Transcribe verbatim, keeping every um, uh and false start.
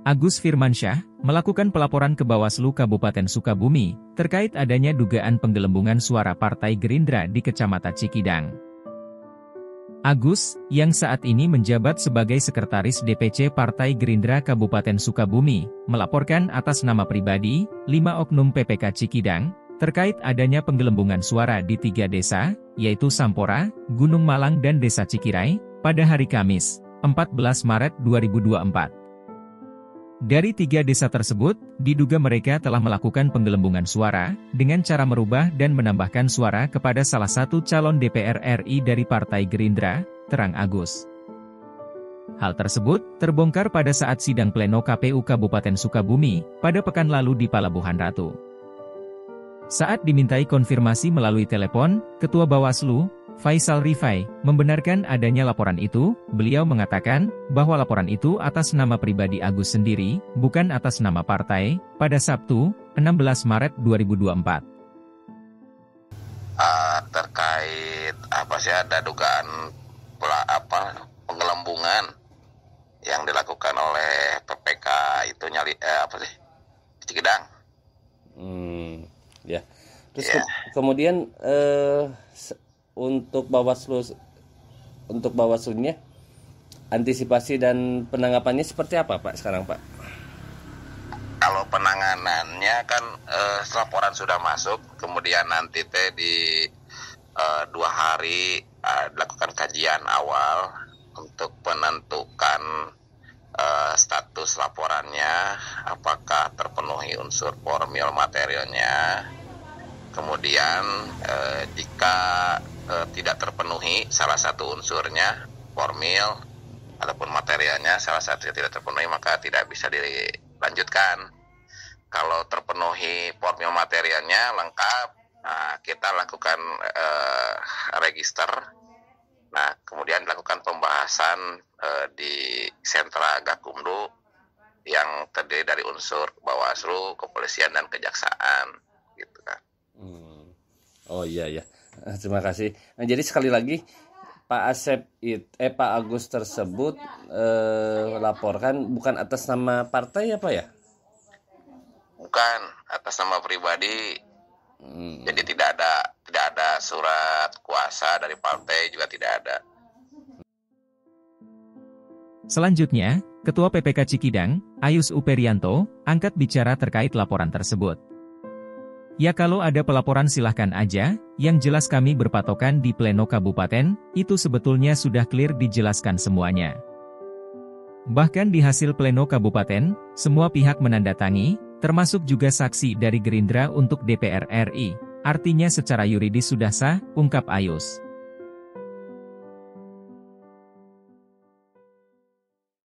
Agus Firmansyah, melakukan pelaporan ke Bawaslu Kabupaten Sukabumi, terkait adanya dugaan penggelembungan suara Partai Gerindra di Kecamatan Cikidang. Agus, yang saat ini menjabat sebagai Sekretaris D P C Partai Gerindra Kabupaten Sukabumi, melaporkan atas nama pribadi, lima oknum P P K Cikidang, terkait adanya penggelembungan suara di tiga desa, yaitu Sampora, Gunung Malang dan Desa Cikirai, pada hari Kamis, empat belas Maret dua ribu dua puluh empat. Dari tiga desa tersebut, diduga mereka telah melakukan penggelembungan suara, dengan cara merubah dan menambahkan suara kepada salah satu calon D P R R I dari Partai Gerindra, terang Agus. Hal tersebut terbongkar pada saat sidang pleno K P U Kabupaten Sukabumi, pada pekan lalu di Palabuhan Ratu. Saat dimintai konfirmasi melalui telepon, Ketua Bawaslu, Faisal Rifai, membenarkan adanya laporan itu. Beliau mengatakan bahwa laporan itu atas nama pribadi Agus sendiri, bukan atas nama partai, pada Sabtu, enam belas Maret dua ribu dua puluh empat. Uh, terkait apa sih ada dugaan pula apa penggelembungan yang dilakukan oleh P P K itu nyali eh, apa sih Cikidang. Hmm, ya. Terus yeah. ke kemudian eh, untuk Bawaslu, untuk Bawaslunya, antisipasi dan penanggapannya seperti apa Pak sekarang Pak? Kalau penanganannya kan eh, laporan sudah masuk, kemudian nanti teh di eh, dua hari eh, dilakukan kajian awal untuk menentukan eh, status laporannya, apakah terpenuhi unsur formil materialnya. Kemudian eh, jika eh, tidak terpenuhi salah satu unsurnya, formil ataupun materialnya salah satu yang tidak terpenuhi, maka tidak bisa dilanjutkan. Kalau terpenuhi formil materialnya lengkap, nah, kita lakukan eh, register. Nah, kemudian dilakukan pembahasan eh, di sentra Gakumdu yang terdiri dari unsur Bawaslu, Kepolisian dan Kejaksaan, gitu kan. Hmm. Oh iya ya, terima kasih. Nah, jadi sekali lagi Pak Asep it, eh Pak Agus tersebut eh, laporkan bukan atas nama partai apa ya? Bukan atas nama pribadi. Hmm. Jadi tidak ada tidak ada surat kuasa dari partai, juga tidak ada. Selanjutnya, Ketua P P K Cikidang, Ayus Uperianto, angkat bicara terkait laporan tersebut. Ya kalau ada pelaporan silahkan aja, yang jelas kami berpatokan di pleno kabupaten, itu sebetulnya sudah clear dijelaskan semuanya. Bahkan di hasil pleno kabupaten, semua pihak menandatangi, termasuk juga saksi dari Gerindra untuk D P R R I, artinya secara yuridis sudah sah, ungkap Ayus.